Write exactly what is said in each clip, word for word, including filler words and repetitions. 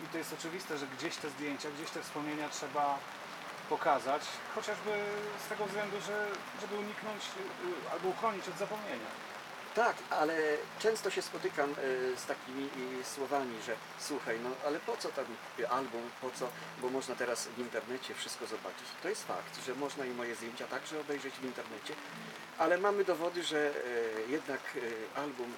to jest oczywiste, że gdzieś te zdjęcia, gdzieś te wspomnienia trzeba pokazać, chociażby z tego względu, że, żeby uniknąć albo uchronić od zapomnienia. Tak, ale często się spotykam z takimi słowami, że słuchaj, no ale po co tam album, po co, bo można teraz w internecie wszystko zobaczyć. To jest fakt, że można i moje zdjęcia także obejrzeć w internecie, ale mamy dowody, że jednak album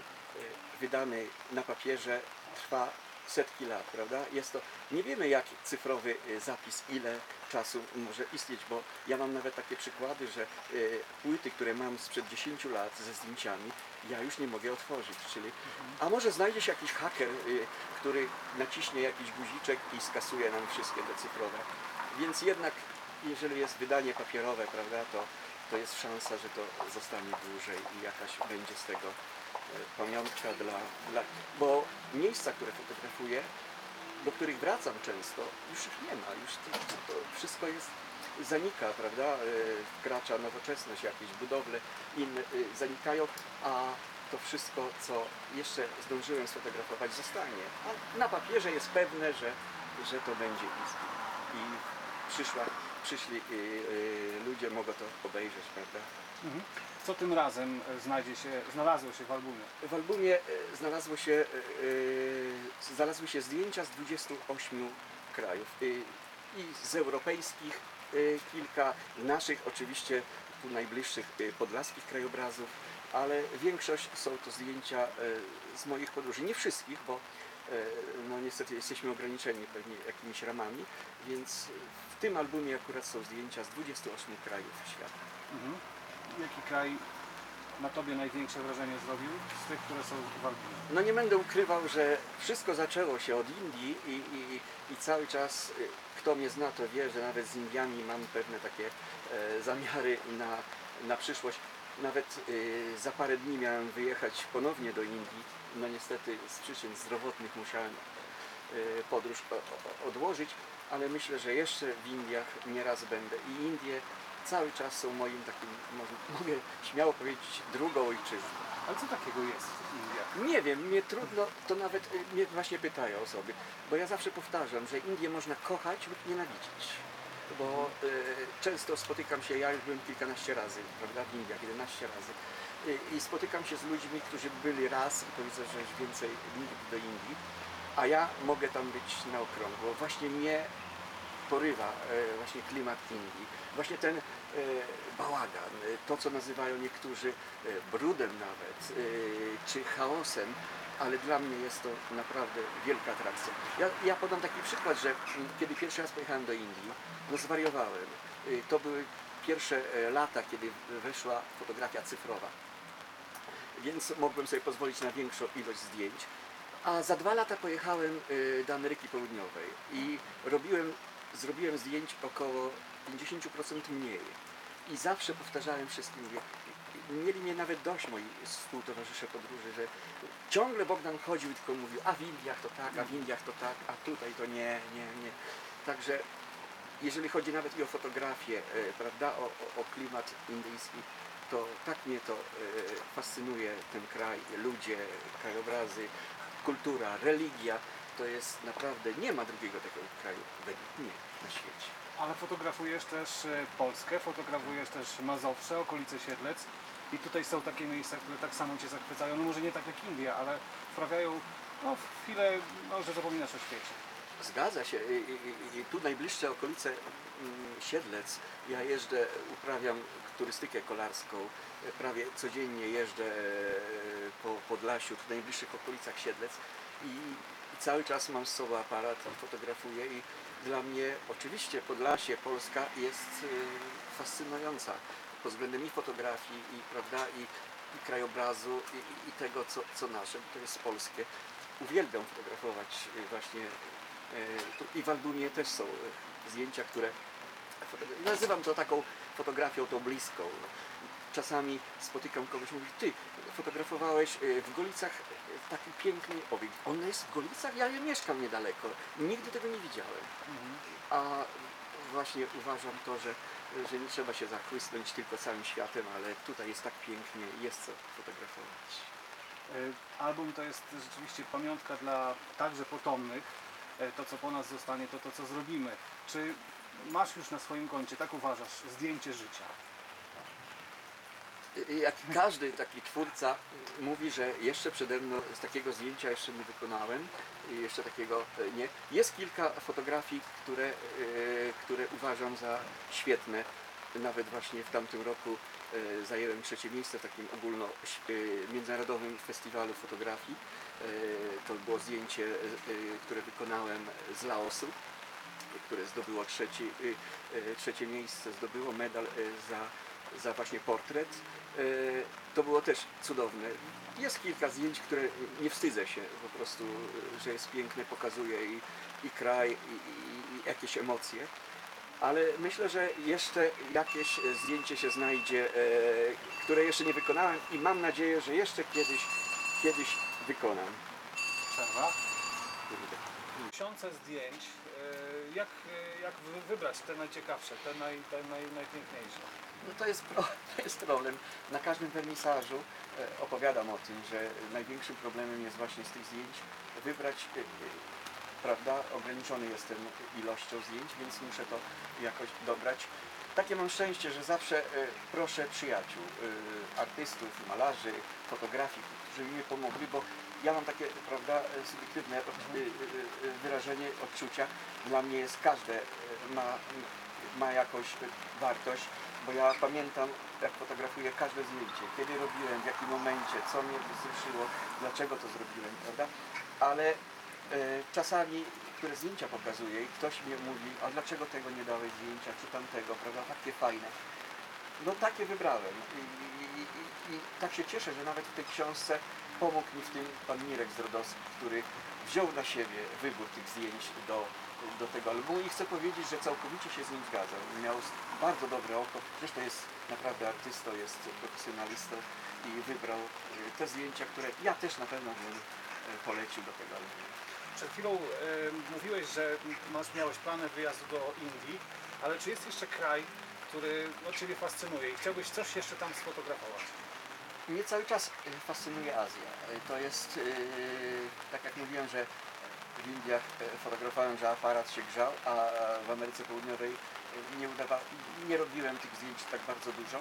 wydany na papierze trwa setki lat, prawda? Jest to, nie wiemy jak cyfrowy zapis, ile czasu może istnieć, bo ja mam nawet takie przykłady, że y, płyty, które mam sprzed dziesięciu lat ze zdjęciami, ja już nie mogę otworzyć, czyli, a może znajdzie się jakiś haker, y, który naciśnie jakiś guziczek i skasuje nam wszystkie te cyfrowe. Więc jednak, jeżeli jest wydanie papierowe, prawda, to, to jest szansa, że to zostanie dłużej i jakaś będzie z tego pamiątka dla, dla... Bo miejsca, które fotografuję, do których wracam często, już ich nie ma, już to, to wszystko jest, zanika, prawda, wkracza nowoczesność, jakieś budowle inne zanikają, a to wszystko, co jeszcze zdążyłem sfotografować, zostanie. A na papierze jest pewne, że, że to będzie i, i przyszła, przyszli ludzie mogą to obejrzeć, prawda. Mhm. Co tym razem znajdzie się, znalazło się w albumie? W albumie znalazło się, yy, znalazły się zdjęcia z dwudziestu ośmiu krajów yy, i z europejskich yy, kilka, naszych oczywiście tu najbliższych yy, podlaskich krajobrazów, ale większość są to zdjęcia yy, z moich podróży. Nie wszystkich, bo yy, no niestety jesteśmy ograniczeni pewnie jakimiś ramami, więc w tym albumie akurat są zdjęcia z dwudziestu ośmiu krajów świata. Mhm. Jaki kraj na Tobie największe wrażenie zrobił z tych, które są w albumie? No nie będę ukrywał, że wszystko zaczęło się od Indii i, i, i cały czas, kto mnie zna, to wie, że nawet z Indiami mam pewne takie e, zamiary na, na przyszłość. Nawet e, za parę dni miałem wyjechać ponownie do Indii. No niestety z przyczyn zdrowotnych musiałem e, podróż o, o, odłożyć, ale myślę, że jeszcze w Indiach nieraz będę. I Indie cały czas są moim takim, może, mogę śmiało powiedzieć, drugą ojczyzną. Ale co takiego jest w Indiach? Nie wiem, mnie trudno, to nawet mnie właśnie pytają osoby, bo ja zawsze powtarzam, że Indię można kochać lub nienawidzić. Bo y, często spotykam się, ja już byłem kilkanaście razy, prawda, w Indiach, jedenaście razy, y, i spotykam się z ludźmi, którzy byli raz i powiedzą, że już więcej nigdy do Indii, a ja mogę tam być na okrągło. Właśnie mnie porywa e, właśnie klimat Indii, właśnie ten e, bałagan, to co nazywają niektórzy e, brudem nawet, e, czy chaosem, ale dla mnie jest to naprawdę wielka atrakcja. Ja, ja podam taki przykład, że kiedy pierwszy raz pojechałem do Indii, no zwariowałem. E, to były pierwsze e, lata, kiedy weszła fotografia cyfrowa, więc mogłem sobie pozwolić na większą ilość zdjęć. A za dwa lata pojechałem e, do Ameryki Południowej i robiłem Zrobiłem zdjęć około pięćdziesiąt procent mniej i zawsze powtarzałem wszystkim, mówię, mieli mnie nawet dość moi współtowarzysze podróży, że ciągle Bogdan chodził i tylko mówił, a w Indiach to tak, a w Indiach to tak, a tutaj to nie, nie, nie. Także jeżeli chodzi nawet i o fotografię, prawda, o, o, o klimat indyjski, to tak mnie to fascynuje ten kraj, ludzie, krajobrazy, kultura, religia. To jest naprawdę, nie ma drugiego takiego kraju według mnie na świecie. Ale fotografujesz też Polskę, fotografujesz też Mazowsze, okolice Siedlec i tutaj są takie miejsca, które tak samo Cię zachwycają, no może nie tak jak Indie, ale wprawiają no, w chwilę, no, że zapominasz o świecie. Zgadza się. I, i, i tu najbliższe okolice mm, Siedlec, ja jeżdżę, uprawiam turystykę kolarską, prawie codziennie jeżdżę po Podlasiu, tu w najbliższych okolicach Siedlec i I cały czas mam z sobą aparat i fotografuję i dla mnie oczywiście Podlasie, Polska jest y, fascynująca pod względem i fotografii, i, prawda, i, i krajobrazu, i, i, i tego, co, co nasze, bo to jest polskie. Uwielbiam fotografować y, właśnie y, tu, i w albumie też są y, zdjęcia, które nazywam to taką fotografią tą bliską. Czasami spotykam kogoś, mówi, ty fotografowałeś w Golicach taki piękny obiekt. On jest w Golicach? Ja mieszkam niedaleko. Nigdy tego nie widziałem. Mhm. A właśnie uważam to, że, że nie trzeba się zachłysnąć tylko całym światem, ale tutaj jest tak pięknie i jest co fotografować. Album to jest rzeczywiście pamiątka dla także potomnych. e, to co po nas zostanie, to to co zrobimy. Czy masz już na swoim koncie, tak uważasz, zdjęcie życia? Jak każdy taki twórca mówi, że jeszcze przede mną z takiego zdjęcia jeszcze nie wykonałem, i jeszcze takiego e, nie. Jest kilka fotografii, które, e, które uważam za świetne. Nawet właśnie w tamtym roku e, zajęłem trzecie miejsce w takim ogólno e, międzynarodowym festiwalu fotografii. E, to było zdjęcie, e, które wykonałem z Laosu, które zdobyło trzeci, e, e, trzecie miejsce, zdobyło medal e, za, za właśnie portret. E, to było też cudowne. Jest kilka zdjęć, które nie wstydzę się po prostu, że jest piękne, pokazuje i, i kraj, i, i, i jakieś emocje. Ale myślę, że jeszcze jakieś zdjęcie się znajdzie, e, które jeszcze nie wykonałem i mam nadzieję, że jeszcze kiedyś, kiedyś wykonam. Przerwa. Tysiące zdjęć, e, jak, e, jak wy- wybrać te najciekawsze, te, naj, te naj, najpiękniejsze? No to jest, pro, to jest problem. Na każdym wernisażu e, opowiadam o tym, że największym problemem jest właśnie z tych zdjęć wybrać, e, e, prawda, ograniczony jestem ilością zdjęć, więc muszę to jakoś dobrać. Takie mam szczęście, że zawsze e, proszę przyjaciół, e, artystów, malarzy, fotografii, którzy mi pomogli, bo ja mam takie, prawda, e, subiektywne e, e, wyrażenie odczucia. Dla mnie jest każde e, ma, ma jakąś wartość, bo ja pamiętam, jak fotografuję każde zdjęcie, kiedy robiłem, w jakim momencie, co mnie wzruszyło, dlaczego to zrobiłem, prawda? Ale e, czasami, które zdjęcia pokazuję i ktoś mnie mówi, a dlaczego tego nie dałeś zdjęcia, czy tamtego, prawda, takie fajne. No takie wybrałem i, i, i, i tak się cieszę, że nawet w tej książce pomógł mi w tym pan Mirek Zrodowski, który wziął na siebie wybór tych zdjęć do, do tego albumu i chcę powiedzieć, że całkowicie się z nim zgadzam. Miał bardzo dobre oko, zresztą jest naprawdę artystą, jest profesjonalistą i wybrał e, te zdjęcia, które ja też na pewno bym e, polecił do tego albumu. Przed chwilą e, mówiłeś, że masz, miałeś plany wyjazdu do Indii, ale czy jest jeszcze kraj, który no, Ciebie fascynuje i chciałbyś coś jeszcze tam sfotografować? Mnie cały czas e, fascynuje Azja. E, To jest, e, tak jak mówiłem, że w Indiach e, fotografowałem, że aparat się grzał, a w Ameryce Południowej e, nie udawa, nie robiłem tych zdjęć tak bardzo dużo,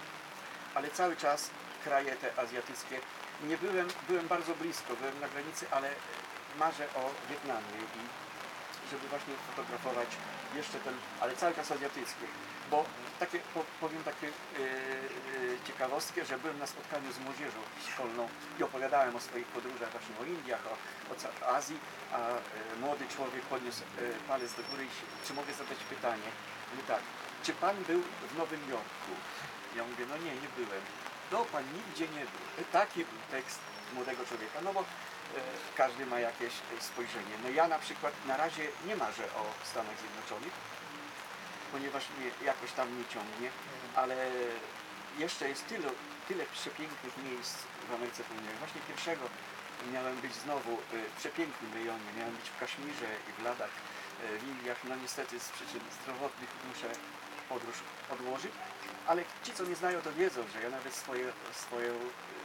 ale cały czas kraje te azjatyckie, nie byłem, byłem bardzo blisko, byłem na granicy, ale e, marzę o Wietnamie i żeby właśnie fotografować jeszcze ten, ale cały czas azjatycki, bo takie, po, powiem takie yy, yy, ciekawostkę, że byłem na spotkaniu z młodzieżą szkolną i opowiadałem o swoich podróżach właśnie o Indiach, o, o ca- Azji, a yy, młody człowiek podniósł yy, palec do góry i się, czy mogę zadać pytanie? Mówi tak, czy pan był w Nowym Jorku? Ja mówię, no nie, nie byłem. No pan nigdzie nie był. Taki był tekst młodego człowieka, no bo e, każdy ma jakieś e, spojrzenie. No ja na przykład na razie nie marzę o Stanach Zjednoczonych, ponieważ mnie jakoś tam nie ciągnie, ale jeszcze jest tyle, tyle przepięknych miejsc w Ameryce Południowej. Właśnie pierwszego miałem być znowu e, w przepięknym rejonie, miałem być w Kaszmirze i w Ladakh, e, w Indiach. No niestety z przyczyn zdrowotnych muszę podróż odłożyć, ale ci, co mnie znają, to wiedzą, że ja nawet swoje, swoją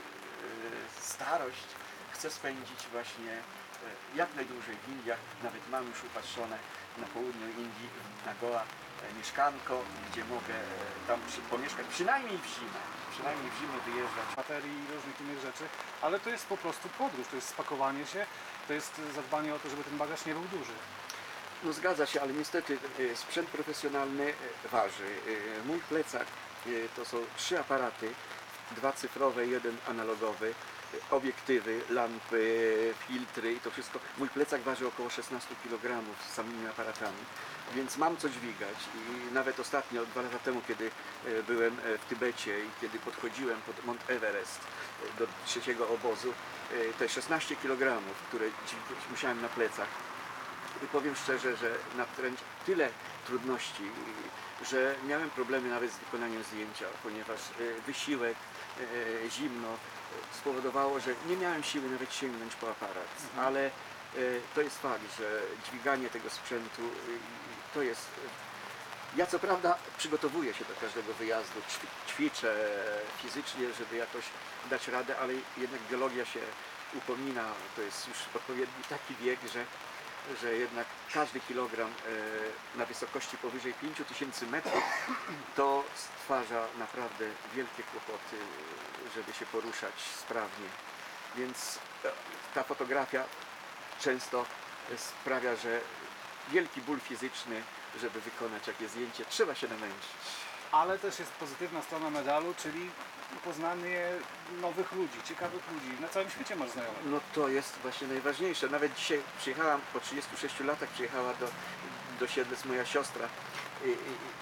e, starość chcę spędzić właśnie e, jak najdłużej w Indiach. Nawet mam już upatrzone na południu Indii, na Goa, e, mieszkanko, gdzie mogę e, tam przy, pomieszkać, przynajmniej w zimę, przynajmniej w zimę wyjeżdżać. Baterii i różnych innych rzeczy, ale to jest po prostu podróż, to jest spakowanie się, to jest zadbanie o to, żeby ten bagaż nie był duży. No zgadza się, ale niestety e, sprzęt profesjonalny e, waży. E, Mój plecak e, to są trzy aparaty, dwa cyfrowe, jeden analogowy, e, obiektywy, lampy, filtry i to wszystko. Mój plecak waży około szesnaście kilogramów z samymi aparatami, więc mam co dźwigać i nawet ostatnio, dwa lata temu, kiedy e, byłem e, w Tybecie i kiedy podchodziłem pod Mount Everest e, do trzeciego obozu, e, te szesnaście kilogramów, które dźwigać musiałem na plecach, i powiem szczerze, że natręcz tyle trudności, że miałem problemy nawet z wykonaniem zdjęcia, ponieważ e, wysiłek, e, zimno spowodowało, że nie miałem siły nawet sięgnąć po aparat. Mhm. Ale e, to jest fakt, że dźwiganie tego sprzętu e, to jest... Ja co prawda przygotowuję się do każdego wyjazdu, ćwi- ćwiczę fizycznie, żeby jakoś dać radę, ale jednak biologia się upomina, to jest już odpowiedni taki wiek, że że jednak każdy kilogram e, na wysokości powyżej pięciu tysięcy metrów to stwarza naprawdę wielkie kłopoty, żeby się poruszać sprawnie. Więc e, ta fotografia często sprawia, że wielki ból fizyczny, żeby wykonać takie zdjęcie, trzeba się namęczyć. Ale też jest pozytywna strona medalu, czyli poznanie nowych ludzi, ciekawych ludzi. Na całym świecie masz znajomych. No to jest właśnie najważniejsze. Nawet dzisiaj przyjechałam, po trzydziestu sześciu latach przyjechała do, do Siedlec moja siostra, i, i,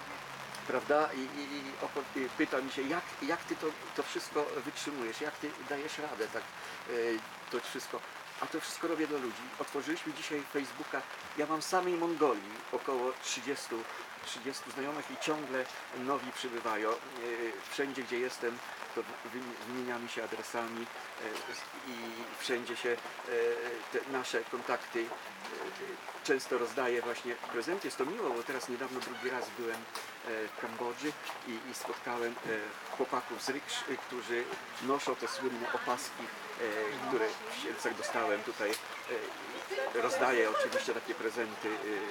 prawda, I, i, i, opo- i pyta mi się, jak, jak ty to, to wszystko wytrzymujesz, jak ty dajesz radę tak y, to wszystko. A to wszystko robię dla ludzi. Otworzyliśmy dzisiaj Facebooka. Ja mam samej Mongolii około trzydziestu, trzydziestu znajomych i ciągle nowi przybywają. E, Wszędzie, gdzie jestem, to wy- wymieniamy się adresami e, i wszędzie się e, te nasze kontakty e, często rozdaję właśnie prezenty. Jest to miło, bo teraz niedawno drugi raz byłem e, w Kambodży i, i spotkałem e, chłopaków z ryksz, e, którzy noszą te słynne opaski, e, które w Siedlcach dostałem tutaj. E, rozdaję oczywiście takie prezenty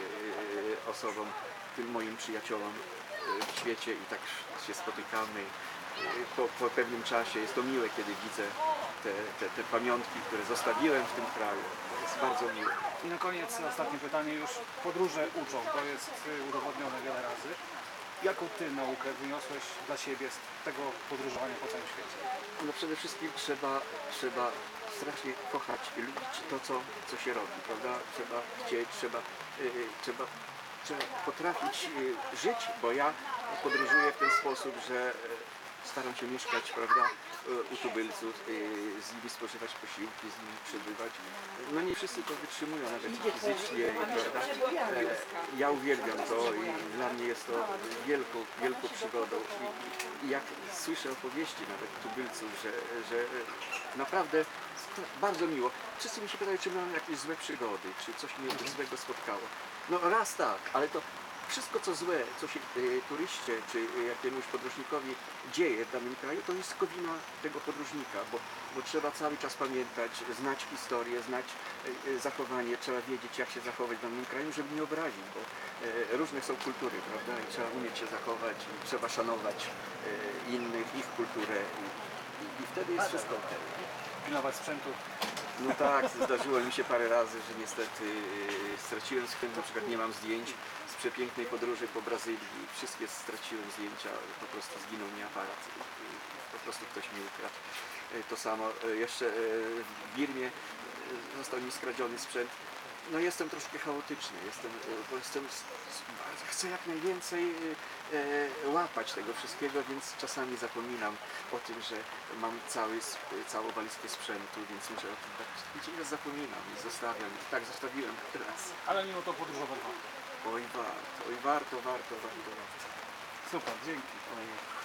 e, osobom, tym moim przyjaciołom e, w świecie i tak się spotykamy. E, Po, po pewnym czasie jest to miłe, kiedy widzę te, te, te pamiątki, które zostawiłem w tym kraju. To jest bardzo miłe. I na koniec ostatnie pytanie już. Podróże uczą, to jest y, udowodnione wiele razy. Jaką ty naukę wyniosłeś dla siebie z tego podróżowania po całym świecie? No przede wszystkim trzeba, trzeba strasznie kochać i lubić to, co, co się robi, prawda? Trzeba chcieć, trzeba, yy, trzeba, trzeba potrafić yy, żyć, bo ja podróżuję w ten sposób, że yy, staram się mieszkać, prawda, yy, u tubylców, yy, z nimi spożywać posiłki, z nimi przebywać. No nie wszyscy to wytrzymują, nawet fizycznie, prawda? Yy, Ja uwielbiam to i dla mnie jest to wielką, wielką przygodą. I, i jak słyszę opowieści nawet tubylców, że, że naprawdę bardzo miło. Wszyscy mi się pytają, czy miałem jakieś złe przygody, czy coś mnie złego spotkało. No raz tak, ale to wszystko co złe, co się y, turyście czy y, jakiemuś podróżnikowi dzieje w danym kraju, to jest wina tego podróżnika, bo, bo trzeba cały czas pamiętać, znać historię, znać y, y, zachowanie, trzeba wiedzieć jak się zachować w danym kraju, żeby nie obrazić, bo y, różne są kultury, prawda, i trzeba umieć się zachować, i trzeba szanować y, innych, ich kulturę i, i, i wtedy jest wszystko okej. Pilnować sprzętu. No tak, zdarzyło mi się parę razy, że niestety yy, straciłem sprzęt, na przykład nie mam zdjęć z przepięknej podróży po Brazylii. Wszystkie straciłem zdjęcia, po prostu zginął mi aparat. Yy, po prostu ktoś mi ukradł. Yy, to samo yy, jeszcze yy, w Birmie yy, został mi skradziony sprzęt. No jestem troszkę chaotyczny, jestem, yy, bo jestem, s- s- chcę jak najwięcej yy, yy, łapać tego wszystkiego, więc czasami zapominam o tym, że mam cały, sp- całą walizkę sprzętu, więc muszę o tym tak gdzieś zapominam i zostawiam. I tak zostawiłem teraz. Ale mimo to podróżować warto. Oj warto, oj warto, warto, warto, warto. Super, dzięki. Oj.